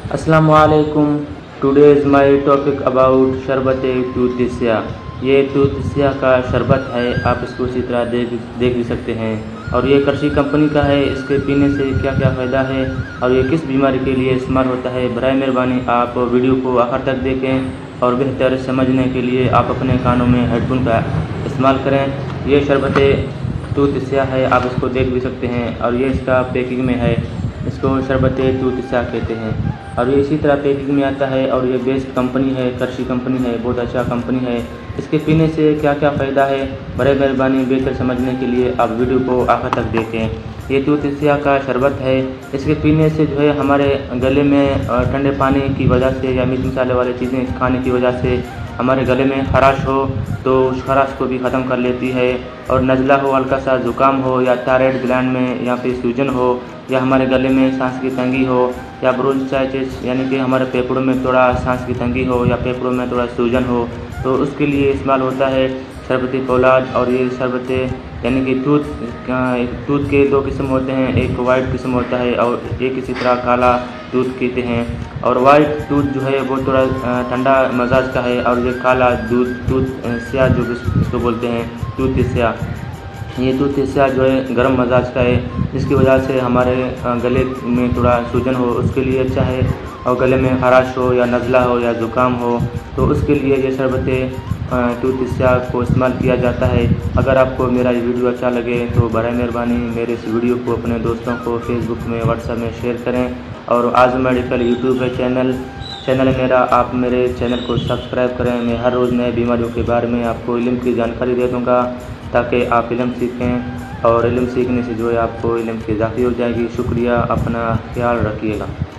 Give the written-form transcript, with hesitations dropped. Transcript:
अस्सलामुअलैकुम। Today is my topic about शरबत तूतिया। ये तूतिया का शरबत है, आप इसको इसी तरह देख भी सकते हैं। और ये कृषि कंपनी का है। इसके पीने से क्या क्या फ़ायदा है और ये किस बीमारी के लिए इस्तेमाल होता है, बराए मेहरबानी आप वीडियो को आखिर तक देखें और बेहतर समझने के लिए आप अपने कानों में हेडफोन का इस्तेमाल करें। ये शरबत तूतिया है, आप इसको देख भी सकते हैं और ये इसका पैकिंग में है। इसको शरबत तूतिया कहते हैं और ये इसी तरह पैकिंग में आता है। और ये बेस्ट कंपनी है, कृषि कंपनी है, बहुत अच्छा कंपनी है। इसके पीने से क्या क्या फ़ायदा है, बड़े मेहरबानी बेहतर समझने के लिए आप वीडियो को आखिर तक देखें। ये तूतिया का शरबत है, इसके पीने से जो है हमारे गले में ठंडे पानी की वजह से या मीठ मसाले वाली चीज़ें खाने की वजह से हमारे गले में खराश हो तो उस खराश को भी ख़त्म कर लेती है। और नज़ला हो, हल्का सा ज़ुकाम हो या थायराइड ग्लैंड में या फिर सूजन हो या हमारे गले में सांस की तंगी हो या ब्रोंकाइटिस यानी कि हमारे फेफड़ों में थोड़ा सांस की तंगी हो या फेफड़ों में थोड़ा सूजन हो तो उसके लिए इस्तेमाल होता है शरबती फौलाद। और ये शरबत यानी कि दूध के दो किस्म होते हैं, एक वाइट किस्म होता है और एक इसी तरह काला दूध पीते हैं। और वाइट दूध जो है वो थोड़ा ठंडा मजाज का है और ये काला दूध स्याह जो इसको बोलते हैं दूध स्याह, ये दूध स्याह जो है गर्म मजाज का है, जिसकी वजह से हमारे गले में थोड़ा सूजन हो उसके लिए अच्छा है। और गले में खराश हो या नज़ला हो या ज़ुकाम हो तो उसके लिए ये शरबत दूध स्याह को इस्तेमाल किया जाता है। अगर आपको मेरा ये वीडियो अच्छा लगे तो बराए मेहरबानी मेरे इस वीडियो को अपने दोस्तों को फेसबुक में, व्हाट्सएप में शेयर करें। और आज़म मेडिकल यूट्यूब है चैनल मेरा, आप मेरे चैनल को सब्सक्राइब करें। मैं हर रोज़ नए बीमारियों के बारे में आपको इल्म की जानकारी दे दूँगा ताकि आप इल्म सीखें और इल्म सीखने से जो है आपको इल्म की इजाफी हो जाएगी। शुक्रिया, अपना ख्याल रखिएगा।